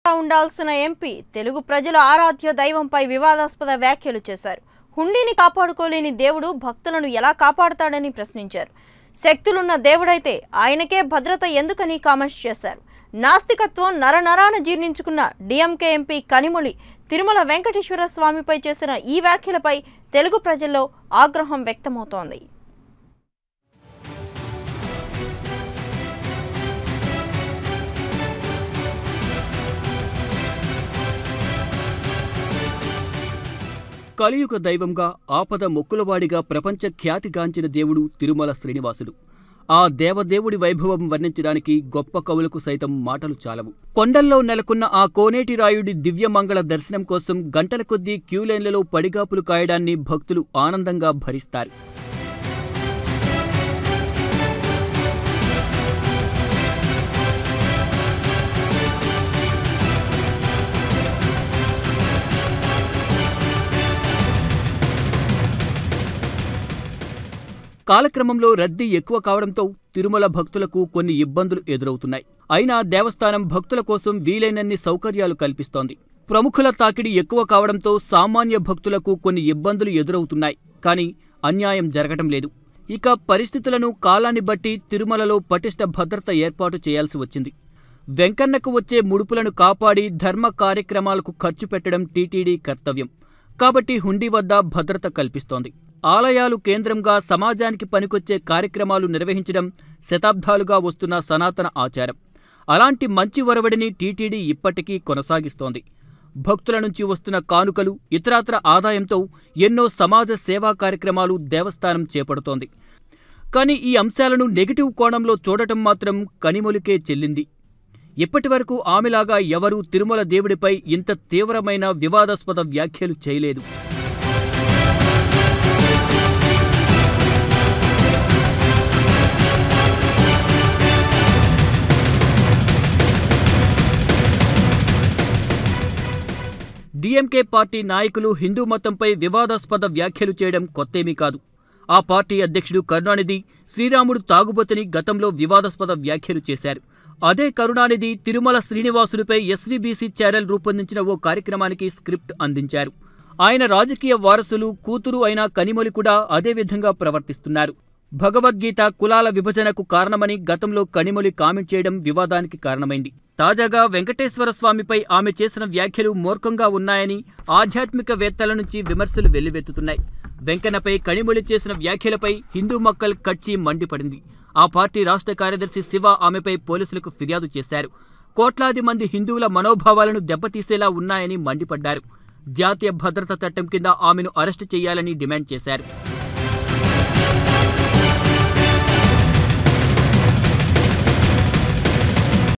ఉండాల్సిన ఎంపీ తెలుగు ప్రజల ఆరాధ్య దైవంపై వివాదాస్పద వ్యాఖ్యలు చేశారు. హుండీని కాపాడుకోలేని దేవుడు భక్తులను ఎలా కాపాడతాడని ప్రశ్నించారు. శక్తులున్న దేవుడైతే ఆయనకే భద్రత ఎందుకని కామెంట్స్ చేశారు. నాస్తికత్వం నరనరాన జీర్ణించుకున్న DMK MP కనిమొలి తిరుమల వెంకటేశ్వర స్వామిపై చేసిన ఈ వ్యాఖ్యలపై తెలుగు ప్రజల్లో ఆగ్రహం వ్యక్తమవుతోంది. కలియుగ దైవంగా ఆపద మొక్కులవాడిగా ప్రపంచ ఖ్యాతిగాంచిన దేవుడు తిరుమల శ్రీనివాసుడు. ఆ దేవదేవుడి వైభవం వర్ణించడానికి గొప్ప కవులకు సైతం మాటలు చాలవు. కొండల్లో నెలకొన్న ఆ కోనేటి రాయుడి దివ్యమంగళ దర్శనం కోసం గంటల కొద్దీ క్యూలైన్లలో పడిగాపులు కాయడాన్ని భక్తులు ఆనందంగా భరిస్తారు. కాలక్రమంలో రద్దీ ఎక్కువ కావడంతో తిరుమల భక్తులకు కొన్ని ఇబ్బందులు ఎదురవుతున్నాయి. అయినా దేవస్థానం భక్తుల కోసం వీలైనన్ని సౌకర్యాలు కల్పిస్తోంది. ప్రముఖుల తాకిడి ఎక్కువ కావడంతో సామాన్య భక్తులకు కొన్ని ఇబ్బందులు ఎదురవుతున్నాయి. కానీ అన్యాయం జరగటం లేదు. ఇక పరిస్థితులను కాలాన్ని బట్టి తిరుమలలో పటిష్ట భద్రత ఏర్పాటు చేయాల్సి వచ్చింది. వెంకన్నకు వచ్చే ముడుపులను కాపాడి ధర్మ కార్యక్రమాలకు ఖర్చు పెట్టడం టీటీడీ కర్తవ్యం. కాబట్టి హుండీ వద్ద భద్రత కల్పిస్తోంది. ఆలయాలు కేంద్రంగా సమాజానికి పనికొచ్చే కార్యక్రమాలు నిర్వహించడం శతాబ్దాలుగా వస్తున్న సనాతన ఆచారం. అలాంటి మంచి ఒరవడిని టీటీడీ ఇప్పటికీ కొనసాగిస్తోంది. భక్తుల నుంచి వస్తున్న కానుకలు, ఇతరాతర ఆదాయంతో ఎన్నో సమాజ సేవా కార్యక్రమాలు దేవస్థానం చేపడుతోంది. కానీ ఈ అంశాలను నెగిటివ్ కోణంలో చూడటం మాత్రం కనిమొలికే చెల్లింది. ఇప్పటివరకు ఆమెలాగా ఎవరూ తిరుమల దేవుడిపై ఇంత తీవ్రమైన వివాదాస్పద వ్యాఖ్యలు చేయలేదు. DMK పార్టీ నాయకులు హిందూ మతంపై వివాదాస్పద వ్యాఖ్యలు చేయడం కొత్తేమీ కాదు. ఆ పార్టీ అధ్యక్షుడు కరుణానిధి శ్రీరాముడు తాగుబోతని గతంలో వివాదాస్పద వ్యాఖ్యలు చేశారు. అదే కరుణానిధి తిరుమల శ్రీనివాసుడిపై SVBC ఛానల్ రూపొందించిన ఓ కార్యక్రమానికి స్క్రిప్ట్ అందించారు. ఆయన రాజకీయ వారసులు, కూతురు అయిన కనిమొలి కూడా అదేవిధంగా ప్రవర్తిస్తున్నారు. భగవద్గీత కులాల విభజనకు కారణమని గతంలో కనిమొలి కామెంట్ చేయడం వివాదానికి కారణమైంది. తాజాగా వెంకటేశ్వర స్వామిపై ఆమె చేసిన వ్యాఖ్యలు మూర్ఖంగా ఉన్నాయని ఆధ్యాత్మికవేత్తల నుంచి విమర్శలు వెల్లువెత్తుతున్నాయి. వెంకన్నపై కనిమొలి చేసిన వ్యాఖ్యలపై హిందూ మక్కల్ కచ్చి మండిపడింది. ఆ పార్టీ రాష్ట్ర కార్యదర్శి శివ ఆమెపై పోలీసులకు ఫిర్యాదు చేశారు. కోట్లాది మంది హిందువుల మనోభావాలను దెబ్బతీసేలా ఉన్నాయని మండిపడ్డారు. జాతీయ భద్రతా చట్టం కింద ఆమెను అరెస్టు చేయాలని డిమాండ్ చేశారు.